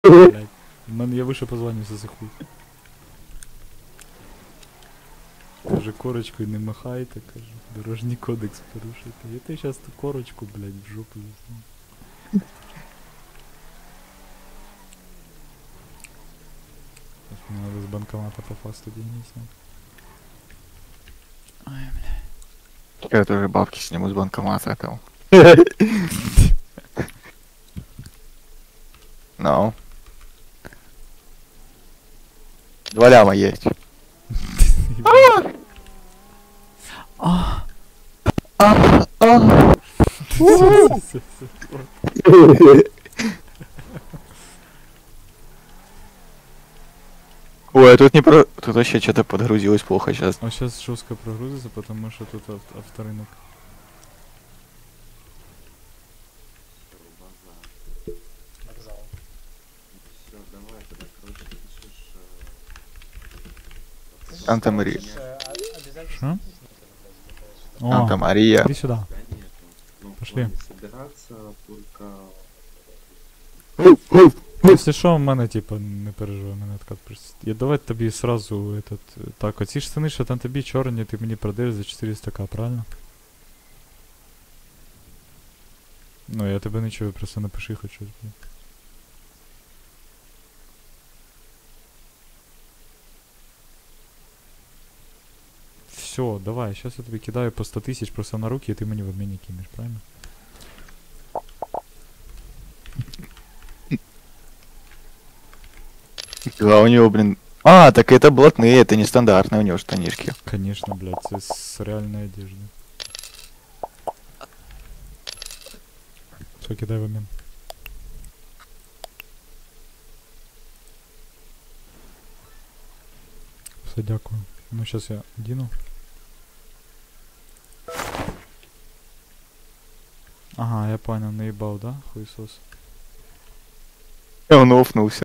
Блядь. Я выше позвонился за хуй. Каже, корочкою не махайте, каже. Дорожній кодекс порушуйте. Я ти щас ту корочку, блядь, в жопу засуну. Сейчас мне надо с банкомата по фасту деньги снять. Ой, бля. Я тоже бабки сниму с банкомата там. Ну. 2 ляма есть. Ой, а тут не про... Тут вообще что-то подгрузилось плохо сейчас. А сейчас жестко прогрузится, потому что тут авторынок. Вокзал. Все, давай тогда, короче, пишешь... Санта-Мария. Обязательно Что? О, Санта-Мария. иди сюда. Да нет, ну, в Пошли. плане собираться только... Если що, в мене, типа, не переживай, мене откат просто. Я давай тобі сразу этот... Так, оці штани, що там тобі чорні, ти мені продаєш за 400к, правильно? Ну, я тебе не чую, просто напиши хоч щось. Все, давай, сейчас я тобі кидаю по 100 тисяч просто на руки, і ти мені в обміні кинеш, правильно? Да, у него, блин... А, так это блатные, это не стандартные у него штанишки. Конечно, блядь, це з реальної одежди. Все, кидай в обмін. Все, дякую. Ну, сейчас я одіну. Ага, я понял, наебал, да, хуесос? Он офнулся.